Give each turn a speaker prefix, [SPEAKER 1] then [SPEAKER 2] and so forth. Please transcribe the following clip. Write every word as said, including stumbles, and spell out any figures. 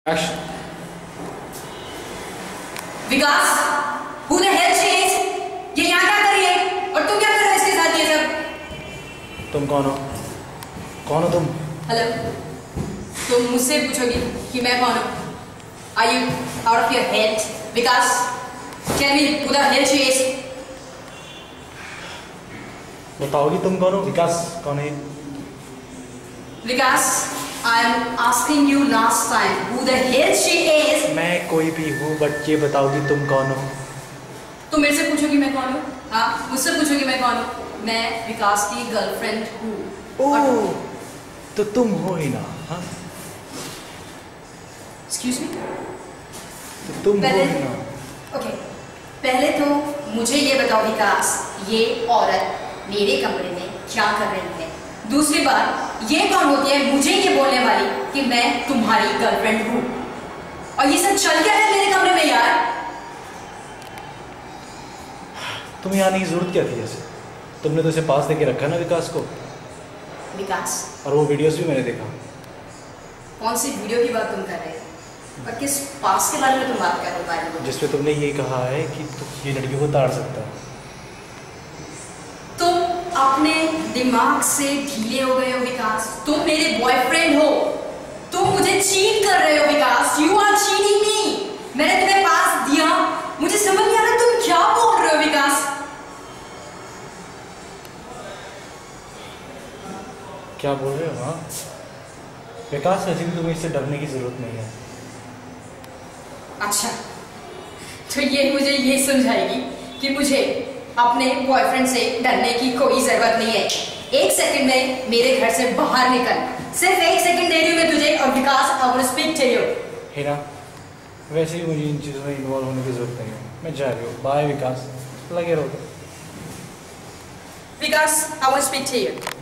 [SPEAKER 1] Action.
[SPEAKER 2] Vikas, who the hell she is? ये यहाँ क्या कर रही है? और तुम क्या कर रहे हो इसके साथ ये सब?
[SPEAKER 1] तुम कौन हो? कौन हो तुम?
[SPEAKER 2] हेलो, तुम मुझसे पूछोगी कि मैं कौन हूँ? Are you out of your head? Vikas, tell me who the hell she is?
[SPEAKER 1] बताओगी तुम कौन हो? विकास कौन है?
[SPEAKER 2] विकास, I am asking you last time who the hell she is?
[SPEAKER 1] मैं कोई भी हूँ, बट ये बताओगी तुम कौन हो?
[SPEAKER 2] तुम मेरे से पूछोगी मैं कौन हूँ? हाँ, मुझसे पूछोगी मैं कौन हूँ? मैं विकास की गर्लफ्रेंड हूँ।
[SPEAKER 1] ओह, तो तुम हो ही ना? हाँ?
[SPEAKER 2] Excuse me?
[SPEAKER 1] तो तुम हो ही ना?
[SPEAKER 2] ओके, पहले तो मुझे ये बताओ विकास, ये औरत मेरे कमरे में क्या कर रही है? दूसरी बात, ये कौन होती है मुझे ये बोलने वाली कि मैं तुम्हारी गर्लफ्रेंड हूँ? और ये सब चल क्या है मेरे कमरे में यार?
[SPEAKER 1] तुम यहाँ आने की जरूरत क्या थी ऐसे? तुमने तो इसे पास देके रखा ना विकास को।
[SPEAKER 2] विकास,
[SPEAKER 1] और वो वीडियोस भी मैंने देखा।
[SPEAKER 2] कौन सी वीडियो की बात तुम कर रहे हो? और किस पास के बारे में तुम बात कर रहे हो?
[SPEAKER 1] जिसपे तुमने ये कहा है कि तुम ये लड़की को ताड़ सकता है।
[SPEAKER 2] तुम अपने दिमाग से ढीले हो गए हो विकास। तुम मेरे बॉयफ्रेंड हो, तुम मुझे चीट कर रहे हो Vikas. You are cheating me. मैंने तुम्हें पास दिया, मुझे समझ नहीं आ रहा तुम क्या बोल रहे हो विकास।
[SPEAKER 1] क्या बोल रहे हो? हाँ विकास, वैसे भी तुम्हें इससे डरने की जरूरत नहीं है।
[SPEAKER 2] अच्छा, तो ये मुझे ये समझाएगी कि मुझे अपने बॉयफ्रेंड से डरने की कोई जरूरत नहीं है। एक सेकंड में मेरे घर से बाहर निकल। सिर्फ एक सेकंड दे रही हूँ मैं तुझे। और Vikas, I want to speak to you.
[SPEAKER 1] Heena, वैसे ही मुझे इन चीज़ों में इन्वॉल्व होने की जरूरत नहीं है। मैं जा रही हूँ। बाय विकास, लगे रहो।
[SPEAKER 2] Vikas, I want to speak to you.